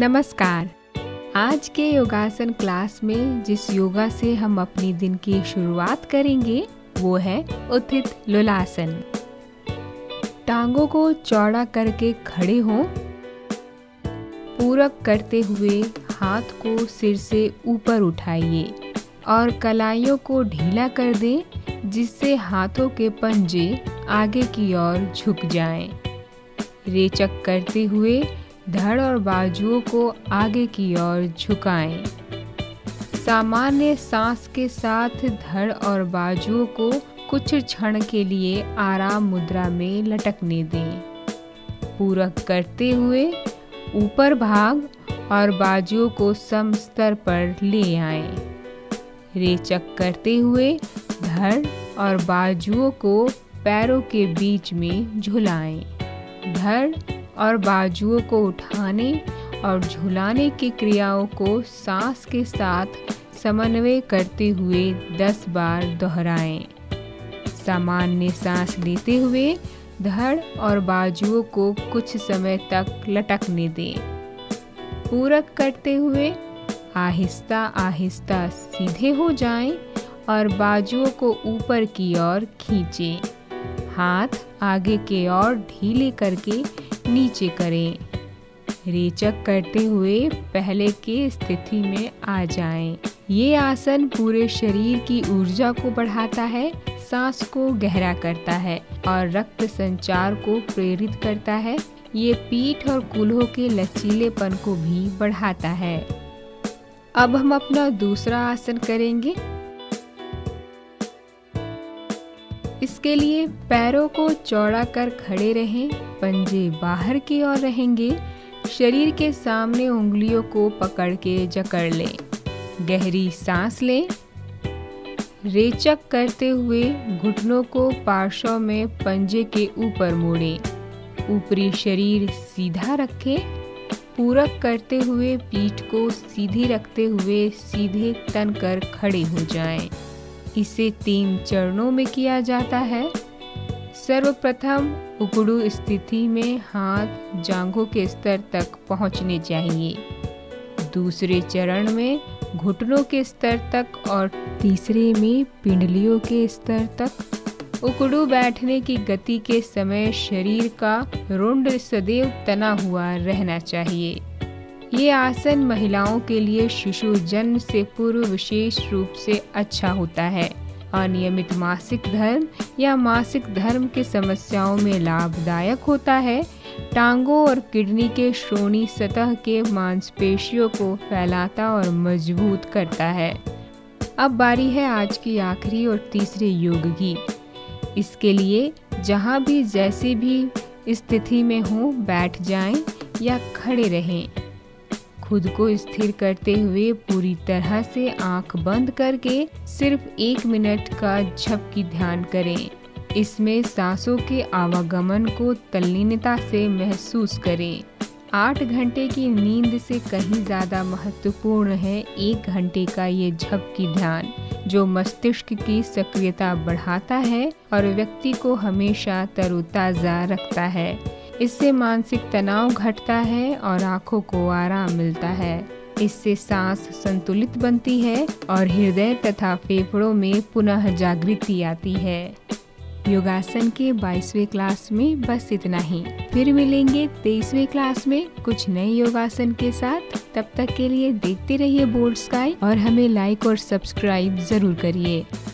नमस्कार। आज के योगासन क्लास में जिस योगा से हम अपनी दिन की शुरुआत करेंगे वो है उत्थित लुलासन। टांगों को चौड़ा करके खड़े हों। पूरक करते हुए हाथ को सिर से ऊपर उठाइए और कलाइयों को ढीला कर दें, जिससे हाथों के पंजे आगे की ओर झुक जाएं। रेचक करते हुए धड़ और बाजुओं को आगे की ओर झुकाएं। सामान्य सांस के साथ धड़ और बाजुओं को कुछ क्षण के लिए आराम मुद्रा में लटकने दें। पूरक करते हुए ऊपर भाग और बाजुओं को सम स्तर पर ले आएं। रेचक करते हुए धड़ और बाजुओं को पैरों के बीच में झुलाएं। धड़ और बाजुओं को उठाने और झुलाने की क्रियाओं को सांस के साथ समन्वय करते हुए 10 बार दोहराएं। सामान्य सांस लेते हुए धड़ और बाजुओं को कुछ समय तक लटकने दें। पूरक करते हुए आहिस्ता आहिस्ता सीधे हो जाएं और बाजुओं को ऊपर की ओर खींचें। हाथ आगे के ओर ढीले करके नीचे करें। रेचक करते हुए पहले के स्थिति में आ जाएं। ये आसन पूरे शरीर की ऊर्जा को बढ़ाता है, सांस को गहरा करता है और रक्त संचार को प्रेरित करता है। ये पीठ और कूल्हों के लचीलेपन को भी बढ़ाता है। अब हम अपना दूसरा आसन करेंगे। इसके लिए पैरों को चौड़ा कर खड़े रहें, पंजे बाहर की ओर रहेंगे। शरीर के सामने उंगलियों को पकड़ के जकड़ लें। गहरी सांस लें। रेचक करते हुए घुटनों को पार्श्व में पंजे के ऊपर मोड़ें। ऊपरी शरीर सीधा रखें। पूरक करते हुए पीठ को सीधी रखते हुए सीधे तन कर खड़े हो जाएं। इसे 3 चरणों में किया जाता है। सर्वप्रथम उकड़ू स्थिति में हाथ जांघों के स्तर तक पहुंचने चाहिए। दूसरे चरण में घुटनों के स्तर तक और तीसरे में पिंडलियों के स्तर तक। उकड़ू बैठने की गति के समय शरीर का रुंड सदैव तना हुआ रहना चाहिए। ये आसन महिलाओं के लिए शिशु जन्म से पूर्व विशेष रूप से अच्छा होता है। अनियमित मासिक धर्म या मासिक धर्म की समस्याओं में लाभदायक होता है। टांगों और किडनी के श्रोणि सतह के मांसपेशियों को फैलाता और मजबूत करता है। अब बारी है आज की आखिरी और तीसरे योग की। इसके लिए जहाँ भी जैसी भी स्थिति में हो बैठ जाएं या खड़े रहें। खुद को स्थिर करते हुए पूरी तरह से आंख बंद करके सिर्फ 1 मिनट का झपकी ध्यान करें। इसमें सांसों के आवागमन को तल्लीनता से महसूस करें। 8 घंटे की नींद से कहीं ज़्यादा महत्वपूर्ण है 1 घंटे का ये झपकी ध्यान, जो मस्तिष्क की सक्रियता बढ़ाता है और व्यक्ति को हमेशा तरोताज़ा रखता है। इससे मानसिक तनाव घटता है और आँखों को आराम मिलता है। इससे सांस संतुलित बनती है और हृदय तथा फेफड़ों में पुनः जागृति आती है। योगासन के 22वें क्लास में बस इतना ही। फिर मिलेंगे 23वें क्लास में कुछ नए योगासन के साथ। तब तक के लिए देखते रहिए बोल्ड स्काई और हमें लाइक और सब्सक्राइब जरूर करिए।